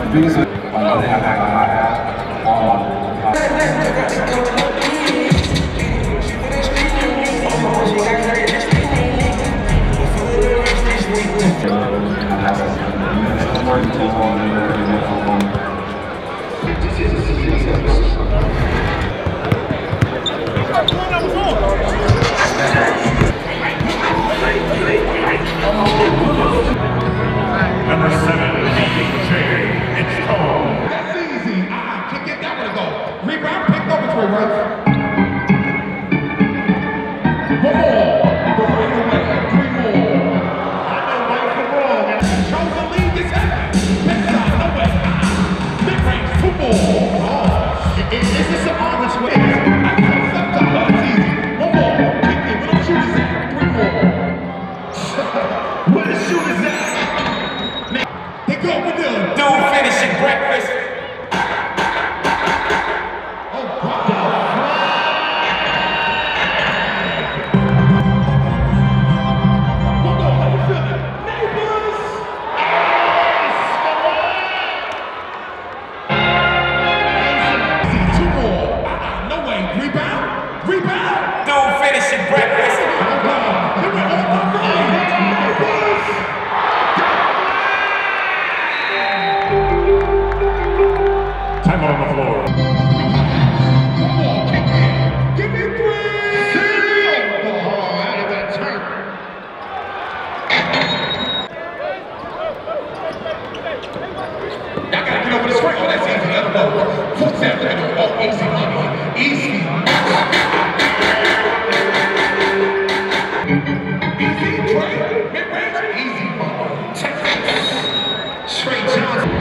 Number 7, DJ, it's home. That's easy. Can't get that one to go. Rebound, picked up between right. One more. The right away. 3 more. I know right from wrong. Chose the lead gets heavy. Backside, no way. Mid-range, 2 more. Oh, is this an honest way? I can't stop that. That's easy. 1 more. Kick it. Where the shooters at? 3 more. Where the shooters at? They go with them. Dude finishing breakfast. Oh, what the how you feeling? Neighbors! Yes, 2 more. No way. Rebound. Rebound. Dude finishing breakfast. Oh, God. They were on the run. Neighbors! Time out on the floor. One more. Kick it. Give me 3. Oh, out of that turn. Y'all gotta get over the screen. Oh, that's easy. Let them know. Foot step. Look at them. Oh, easy money. Easy. Easy, Trey. Mid-range. Easy money. Texas. Straight Johnson.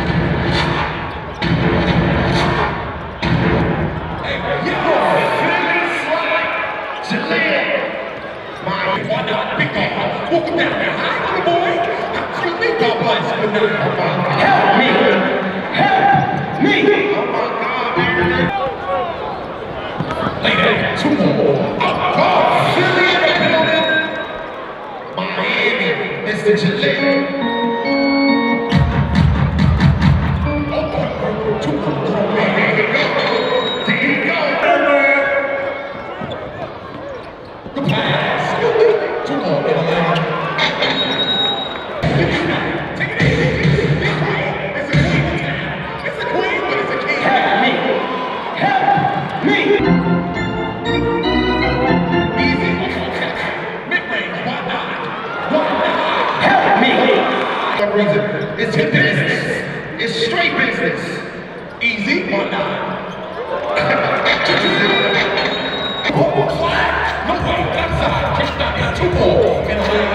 Hey, yo. Philly slide. Jaleel. My one out. Big dog. Walk him down there. Hi, little boy. Excuse me, God bless. Help me. Help me. Oh, my God, man. Lay that. 2 more. Oh, Philly in the building. Miami. Mr. Jaleel. Oh, 2 more. There you go. There you go. The pass. 2 more. Take it easy. Big queen. It's a queen in town. It's a queen, but it's a king. Help me. Help me. Easy. Mid-range. Why not? Why not? Help me. For some reason, it's your business. It's straight business. Easy. Why not? Oh, slide. No way. Outside. Kick down there. 2 more. In a lane.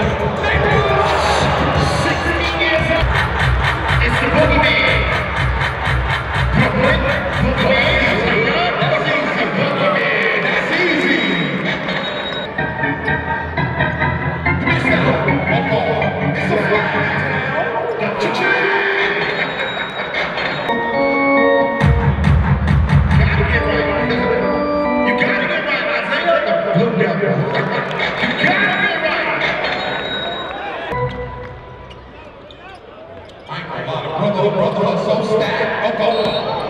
16 years old. It's the boogeyman. Brooklyn. Boogeyman. That's easy. Boogeyman. That's easy. Give me a second. Oh, it's a flag. Cha-ching. Gotta get right. You gotta get right, Isaiah. The blue devil. You gotta get right. I ain't gonna lie, brother is so stacked. Oh, go on.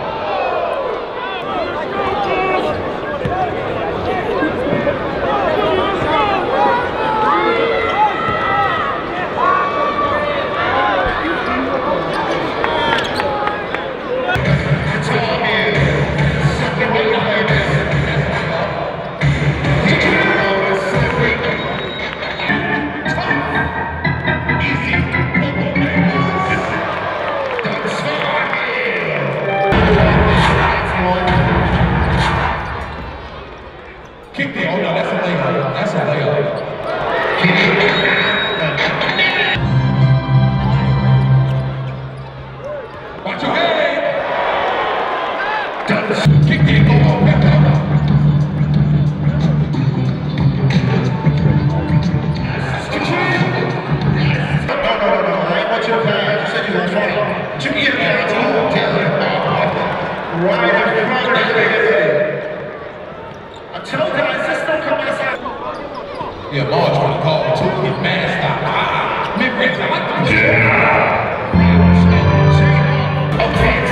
It's all here. Something way to play this. Easy. Kick it. Oh no, that's a layup. That's a layup. Watch your head. Kick it. Go on. No. I ain't want you to pass. You said you were trying. You can get it back to right in front of the head. I told guys, this don't come outside. Yeah, Marge trying to call it too. Get mad, stop. Mid-range, I like the play. Okay.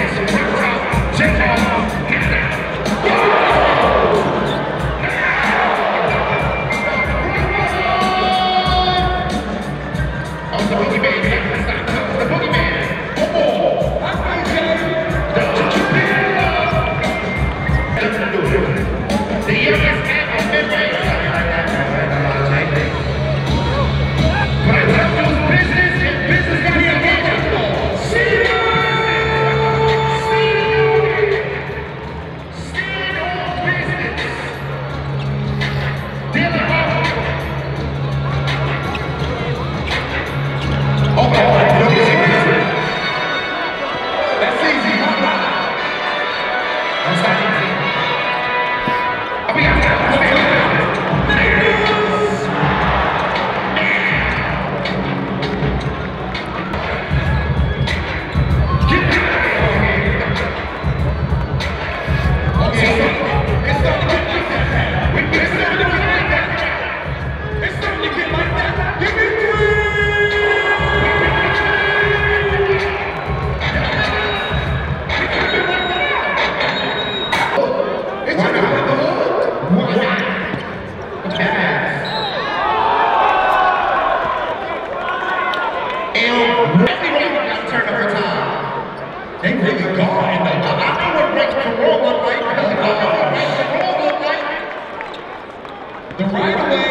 really gone. And I know what right from wrong look like. I know what right from wrong look like. The right away.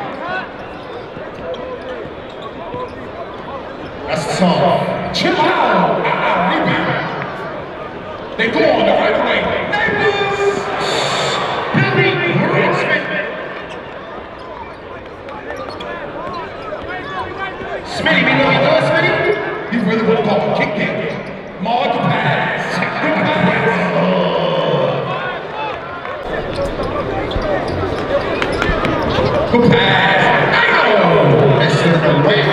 That's the song. Chill out. Rebound. They go on the right away. Neighbors. Billy Smith. Smitty, you know what you're doing, Smitty? You really want to call him kick in. Maul the pass. Good pass. Good pass. Ow! That's in the way.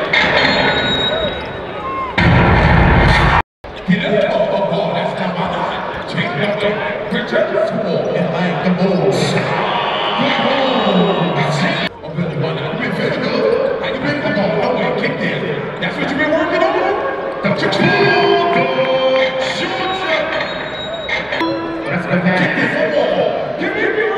Get up. Oh, that's not my line. Change it up. Richard Swole and like the Bulls. Good ball. Oh, Billy, why not? You've been very good. How you been? Come on. No way. Kick in. That's what you've been working on? Don't you kill? That's the pass. Kick this football. Give me a ring.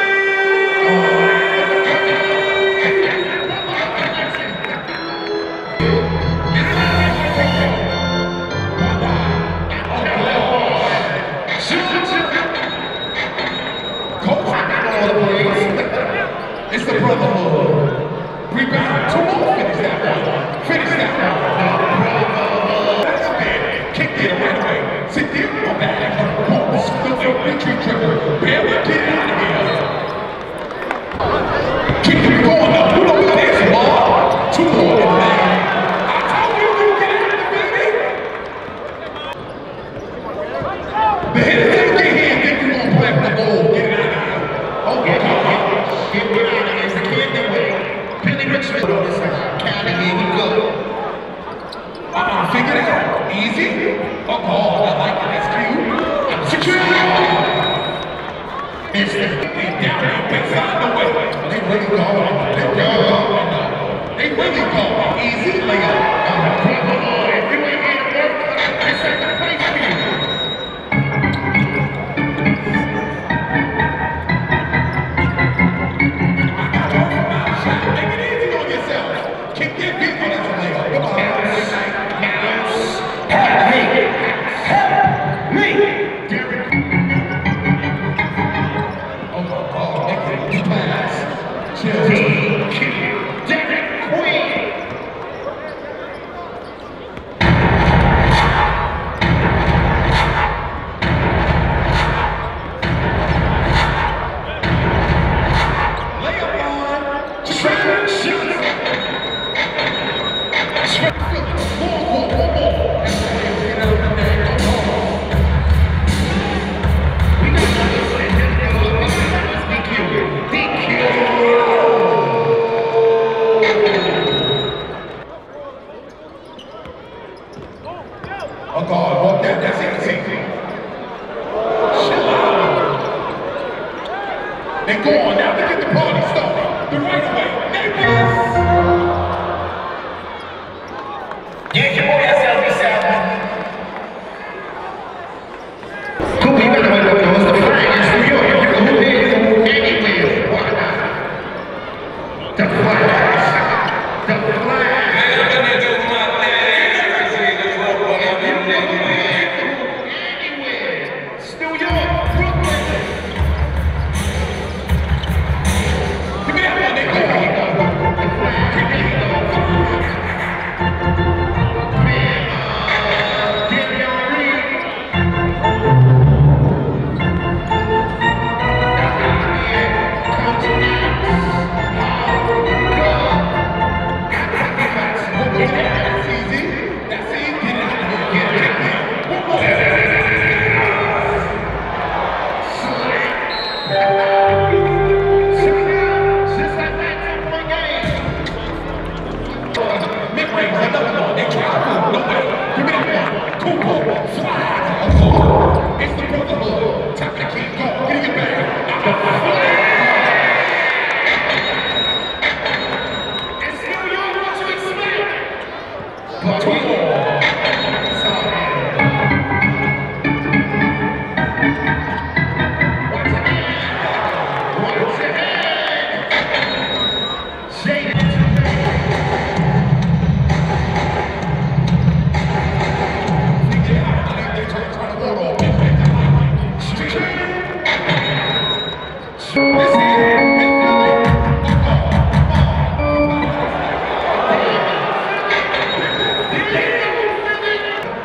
It's the brotherhood. Rebound. 2 more. Finish that one. Finish that one. That's it. Kick it right away. Sit there. Go back. Retreat trigger. Barely get out of here. Keep it going up. You know what it is, ball. 2 more. I told you to get out of the baby. The hitters didn't get here and think you're going to play for the ball. Get it out of here. Oh, get out of here. Get out of here. It's the kid that way. Billy Richmond on this side. County, here we go. Figure it out. Easy. Oh, I like it. That's cute. Secure. It's the down there. Big side the way. They really go. They really go. Easy layup. If you ain't here to work, this ain't the place for you. Make it easy on yourself. Kick that beat on that layup. Come on. Help me. Derek. Oh, make it pass. Chill. Derek Queen. Layup line. Oh God, walk that, that's easy. Chill out. They go on now to get the party started. The right way. Neighbors. Yeah, come on, yourself, Coop, you better wake up, though. It's the flag. It's New York. You can move here, anywhere. Why not? The flag. The flag.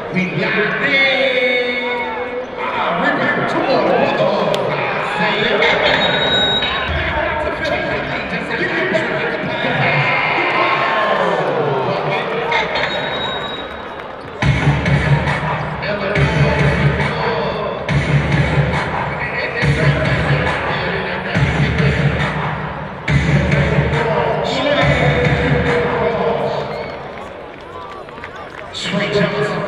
We got it. Rebound. 2 more. Say it. Straight Johnson.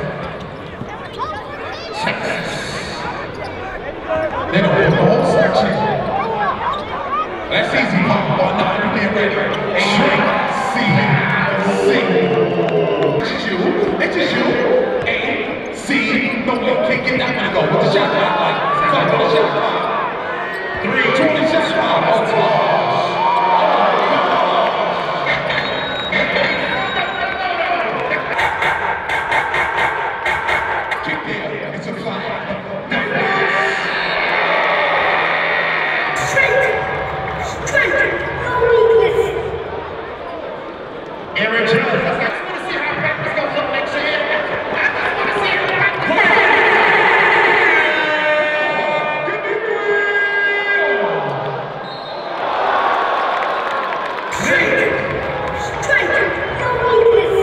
Texas. They don't want the whole section. That's easy, Pop. Oh, no, you get ready. Straight C. It's you. It's just you. A. C. No, you can't get that one to go. What's the shot clock like? Five on the shot clock. 3. 20 shot clock. Oh, it's a flag. Straight, no weakness. Aaron Jones. I just want to see how practice goes up next year. I just want to see how practice goes. Straight, no weakness.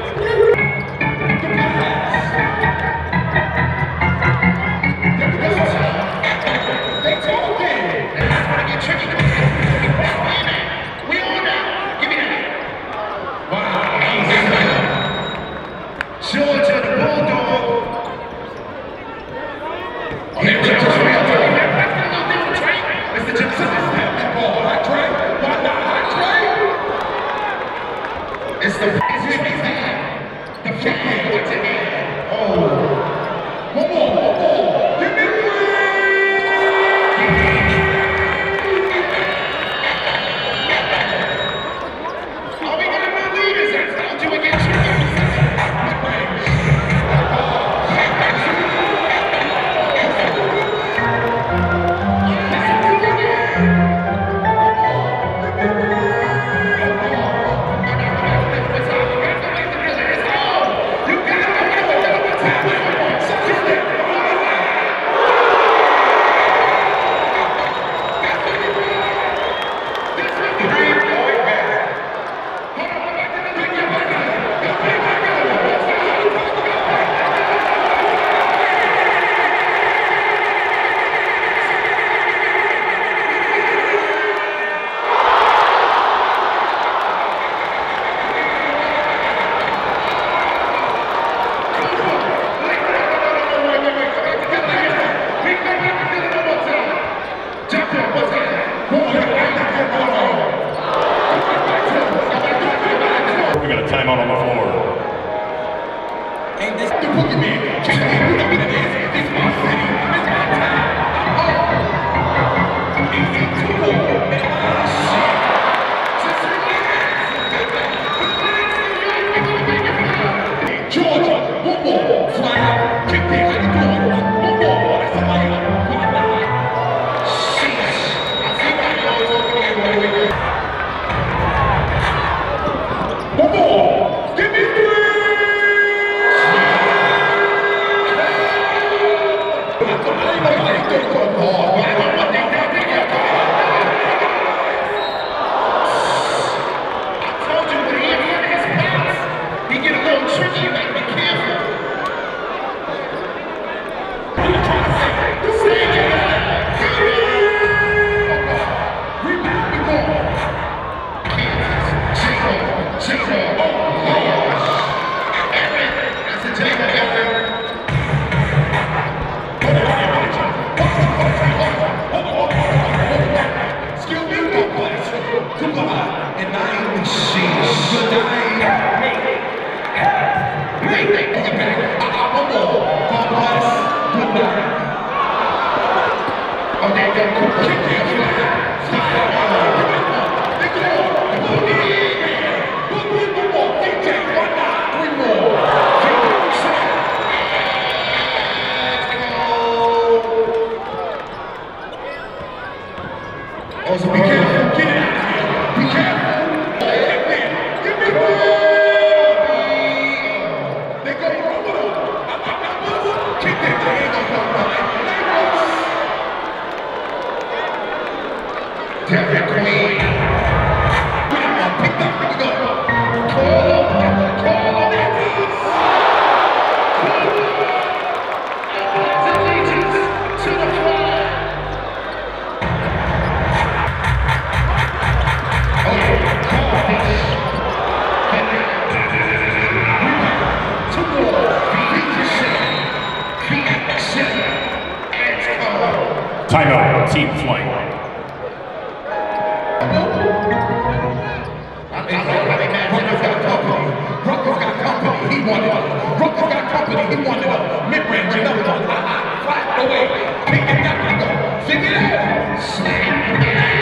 They talking. That's gonna get tricky. We all know. Give me that. Wow. Georgia, the Bulldog. Oh, they were just real. That's a little different, Trey. Mr. Johnson. That ball, hot Trey. Why not hot Trey? It's the flag. The flag. What's in there? Oh. One more. Give me 3. All we gotta believe is that told you against your We got a timeout on the floor. Ain't this the boogeyman? You know what it is. It's my city. It's my town. I'm home. Easy 2 more. And shit. Just relax. Georgia, 1 more. Fly out. Kick there. How you doing? 1 more. That's a layup. Why not? Sheesh. I see my nose over here. One more. Give me 3. Also, be careful. Get it out of here. Be careful. Give me the ball. They go over. Timeout, team flight. Ruckus got company, he wanted it. Ruckus got company, he wanted it. Mid-range, another one. Flat away. Pick it up and go. Pick it up. Slam.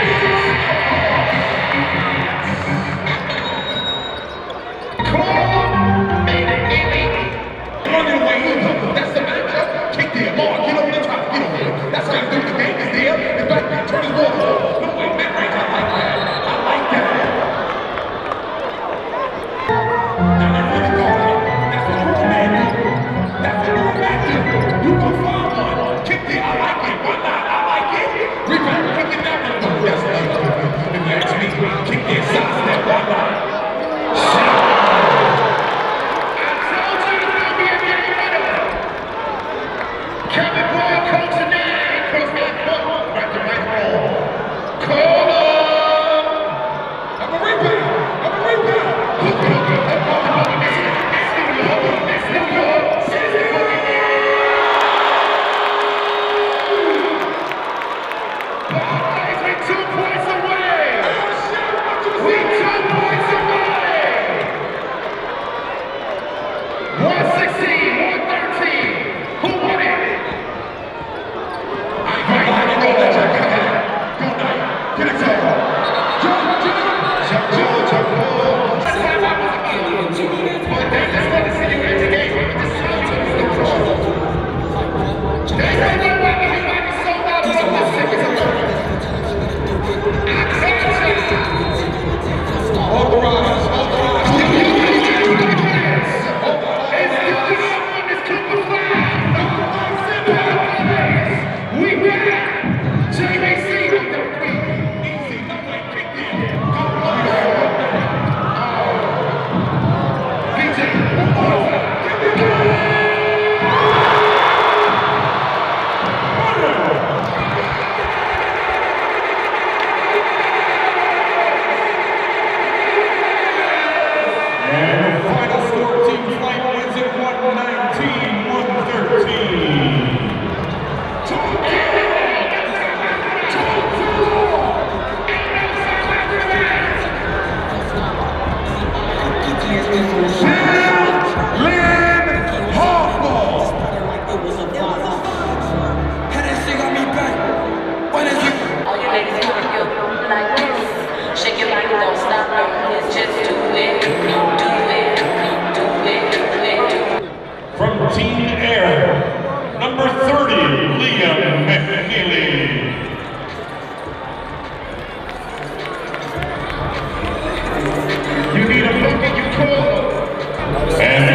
Coop made it. Running away. That's the matchup. Kick there. Mark, get over the top. Get over there. That's how you do the game. Is there. It's back there. Turn his ball. No way. Mid-range. I like that. I like that. You go find one. Kick it. I like it. Why not? I like it. Rebound. Kick it down. That's what you do. If you ask me, kick it. Side step. Why not? I told you it's going to be a game winner. Kevin Ball comes to nine. Cross that ball. Right to right ball. Call up. I'm a rebound. I'm a rebound.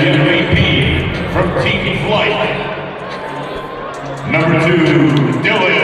Number 2, Dylan.